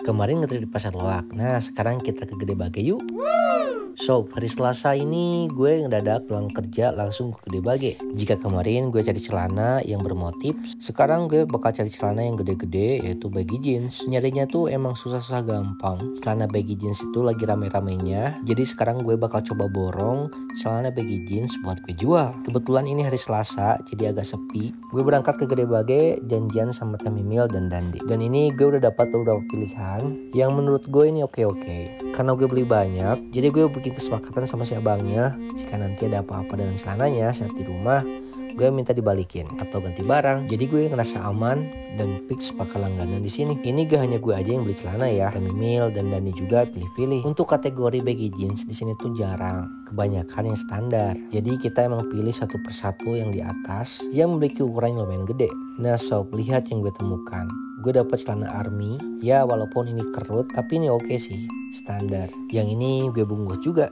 Kemarin ngetrip di Pasar Loak. Nah sekarang kita ke Gede Bage yuk. So hari Selasa ini gue ngedadak pulang kerja langsung ke Gede Bage. Jika kemarin gue cari celana yang bermotif, sekarang gue bakal cari celana yang gede-gede yaitu baggy jeans. Nyarinya tuh emang susah-susah gampang. Celana baggy jeans itu lagi rame-ramenya. Jadi sekarang gue bakal coba borong celana baggy jeans buat gue jual. Kebetulan ini hari Selasa jadi agak sepi. Gue berangkat ke Gede Bage janjian sama Teh Mimil dan Dandi. Dan ini gue udah dapat beberapa pilihan yang menurut gue ini oke. Karena gue beli banyak, jadi gue bikin kesepakatan sama si abangnya, jika nanti ada apa-apa dengan celananya saat di rumah, gue minta dibalikin atau ganti barang. Jadi gue ngerasa aman dan fix bakal langganan di sini. Ini gak hanya gue aja yang beli celana ya, Mimil dan Dani juga pilih-pilih. Untuk kategori baggy jeans di sini tuh jarang, kebanyakan yang standar. Jadi kita emang pilih satu persatu yang di atas yang memiliki ukuran yang lumayan gede. Nah sob, lihat yang gue temukan. Gue dapat celana army, ya walaupun ini kerut tapi ini oke sih, standar. Yang ini gue bungkus juga.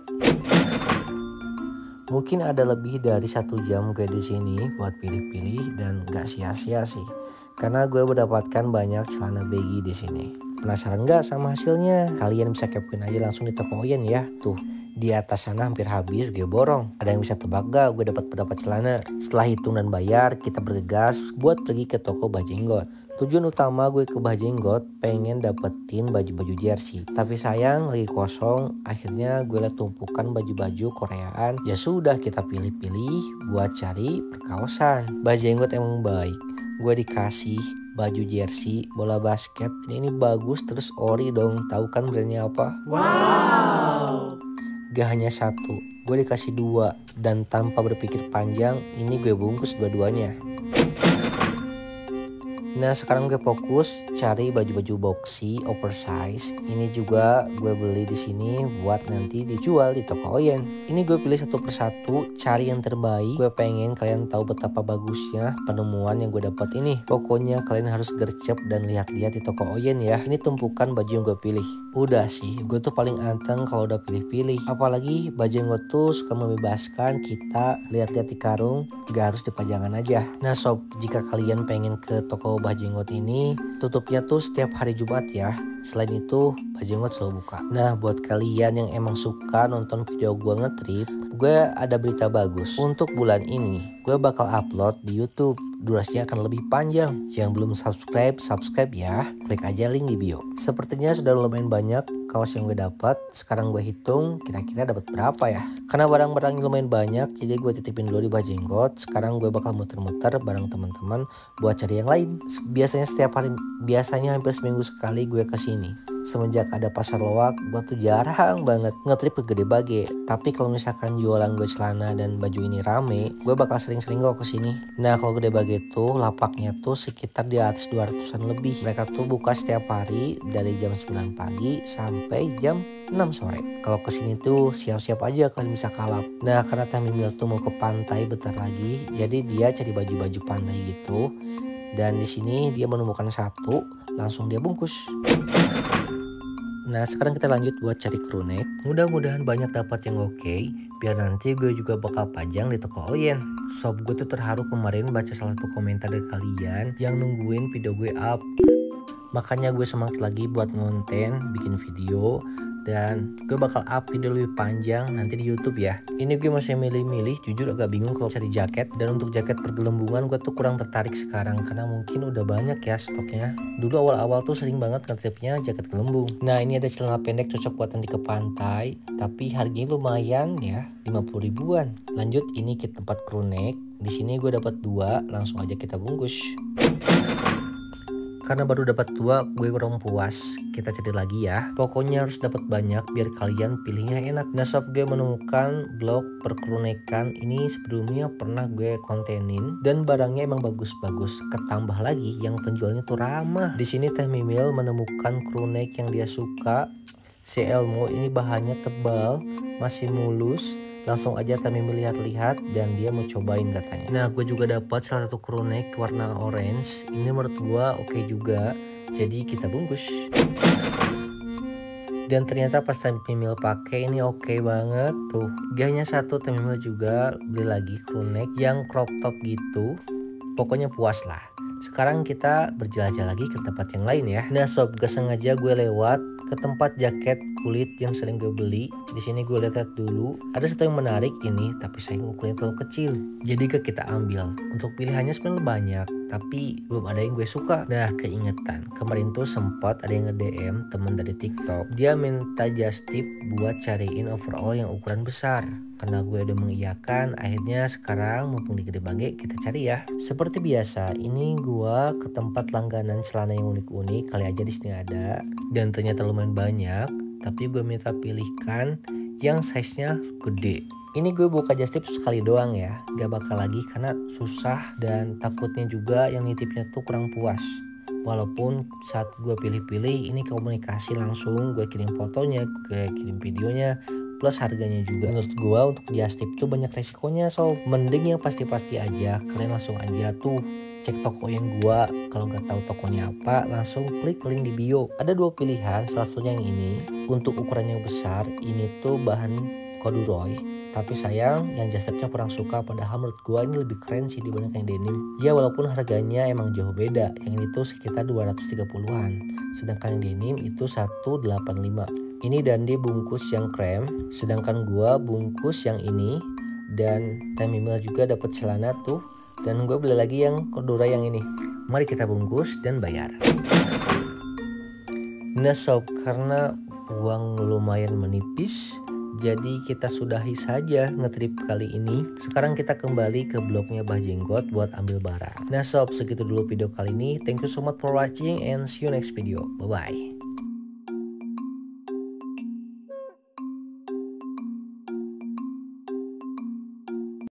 Mungkin ada lebih dari 1 jam gue di sini buat pilih-pilih dan gak sia-sia sih, karena gue mendapatkan banyak celana baggy di sini. Penasaran gak sama hasilnya? Kalian bisa kepoin aja langsung di toko Oyen ya. Tuh di atas sana hampir habis gue borong. Ada yang bisa tebak gak gue dapat berapa celana? Setelah hitung dan bayar, kita bergegas buat pergi ke toko Bajenggot. Tujuan utama gue ke Bajenggot pengen dapetin baju-baju jersey. Tapi sayang lagi kosong. Akhirnya gue liat tumpukan baju-baju Koreaan. Ya sudah kita pilih-pilih buat cari perkawasan. Bajenggot emang baik. Gue dikasih baju jersey bola basket. Ini bagus terus ori dong. Tahu kan brandnya apa? Wow. Gak hanya satu, gue dikasih 2. Dan tanpa berpikir panjang, ini gue bungkus dua-duanya. Nah sekarang gue fokus cari baju-baju boxy oversize. Ini juga gue beli di sini buat nanti dijual di toko Oyen. Ini gue pilih satu persatu, cari yang terbaik. Gue pengen kalian tahu betapa bagusnya penemuan yang gue dapat ini. Pokoknya kalian harus gercep dan lihat-lihat di toko Oyen ya. Ini tumpukan baju yang gue pilih. Udah sih, gue tuh paling anteng kalau udah pilih-pilih. Apalagi baju yang gue tuh suka membebaskan kita lihat-lihat di karung, gak harus di pajangan aja. Nah sob, jika kalian pengen ke toko Bajenggot ini, tutupnya tuh setiap hari Jumat ya. Selain itu Bajenggot selalu buka. Nah buat kalian yang emang suka nonton video gue ngetrip, gue ada berita bagus. Untuk bulan ini gue bakal upload di YouTube. Durasinya akan lebih panjang. Yang belum subscribe ya. Klik aja link di bio. Sepertinya sudah lumayan banyak kaos yang gue dapat. Sekarang gue hitung kira-kira dapat berapa ya. Karena barang-barangnya lumayan banyak, jadi gue titipin dulu di Bajenggot. Sekarang gue bakal muter-muter bareng teman-teman buat cari yang lain. Biasanya hampir seminggu sekali gue kesini. Semenjak ada Pasar Loak, gue tuh jarang banget ngetrip ke Gede Bage. Tapi kalau misalkan jualan gue celana dan baju ini rame, gue bakal sering-sering kok kesini. Nah kalau Gede Bage tuh lapaknya tuh sekitar di atas 200-an lebih. Mereka tuh buka setiap hari dari jam 9 pagi sampai jam 6 sore. Kalau kesini tuh siap-siap aja kalian bisa kalap. Nah karena Teh Mimil tuh mau ke pantai bentar lagi, jadi dia cari baju-baju pantai gitu. Dan di sini dia menemukan satu, langsung dia bungkus. Nah sekarang kita lanjut buat cari crew neck. Mudah-mudahan banyak dapat yang oke, biar nanti gue juga bakal pajang di toko Oyen. Sob, gue tuh terharu kemarin baca salah satu komentar dari kalian yang nungguin video gue up. Makanya gue semangat lagi buat ngonten, bikin video. Dan gue bakal up video lebih panjang nanti di YouTube ya. Ini gue masih milih-milih, jujur agak bingung kalau cari jaket. Dan untuk jaket pergelembungan gue tuh kurang tertarik sekarang, karena mungkin udah banyak ya stoknya. Dulu awal-awal tuh sering banget ngetripnya jaket gelembung. Nah ini ada celana pendek cocok buat nanti ke pantai, tapi harganya lumayan ya, 50 ribuan. Lanjut ini ke tempat crew neck. Di sini gue dapat 2, langsung aja kita bungkus. Karena baru dapat 2, gue kurang puas. Kita cari lagi ya. Pokoknya harus dapat banyak biar kalian pilihnya enak. Nah sob, gue menemukan blog perkrunekan. Ini sebelumnya pernah gue kontenin dan barangnya emang bagus-bagus. Ketambah lagi yang penjualnya tuh ramah. Di sini Teh Mimil menemukan crewneck yang dia suka. Si Elmo ini bahannya tebal, masih mulus. Langsung aja Teh Mimil lihat-lihat dan dia mau cobain katanya. Nah gue juga dapat salah satu crewneck warna orange. Ini menurut gue oke juga. Jadi kita bungkus. Dan ternyata pas Teh Mimil pakai ini oke banget tuh. Gak hanya satu, Teh Mimil juga beli lagi crewneck yang crop top gitu. Pokoknya puas lah. Sekarang kita berjelajah lagi ke tempat yang lain ya. Nah sob, gak sengaja gue lewat ke tempat jaket kulit yang sering gue beli. Di sini gue lihat dulu, ada satu yang menarik ini, tapi sayang ukurannya terlalu kecil. Jadi kita ambil. Untuk pilihannya sebenarnya banyak, tapi belum ada yang gue suka. Nah keingetan, kemarin tuh sempat ada yang nge-DM temen dari TikTok. Dia minta just tip buat cariin overall yang ukuran besar. Karena gue udah mengiyakan, akhirnya sekarang mumpung di Gede Bage kita cari ya. Seperti biasa, ini gue ke tempat langganan celana yang unik-unik, kali aja di sini ada. Dan ternyata lumayan banyak, tapi gue minta pilihkan yang size-nya gede. Ini gue buka just tip sekali doang ya, gak bakal lagi karena susah dan takutnya juga yang nitipnya tuh kurang puas. Walaupun saat gue pilih-pilih ini komunikasi langsung, gue kirim fotonya, gue kirim videonya, plus harganya juga. Menurut gue untuk just tip tuh banyak resikonya, so mending yang pasti-pasti aja. Kalian langsung aja tuh cek toko yang gua. Kalau nggak tahu tokonya apa, langsung klik link di bio. Ada dua pilihan, salah satunya yang ini. Untuk ukuran yang besar, ini tuh bahan corduroy. Tapi sayang yang just tipnya kurang suka, padahal menurut gua ini lebih keren sih dibanding yang denim. Ya walaupun harganya emang jauh beda. Yang ini tuh sekitar 230-an. Sedangkan yang denim itu 185. Ini dan dia bungkus yang krem, sedangkan gua bungkus yang ini. Dan Time Mimil juga dapat celana tuh. Dan gue beli lagi yang corduroy yang ini. Mari kita bungkus dan bayar. Nah sob, karena uang lumayan menipis, jadi kita sudahi saja ngetrip kali ini. Sekarang kita kembali ke blognya Bah Jenggot buat ambil barang. Nah sob, segitu dulu video kali ini. Thank you so much for watching and see you next video. Bye bye.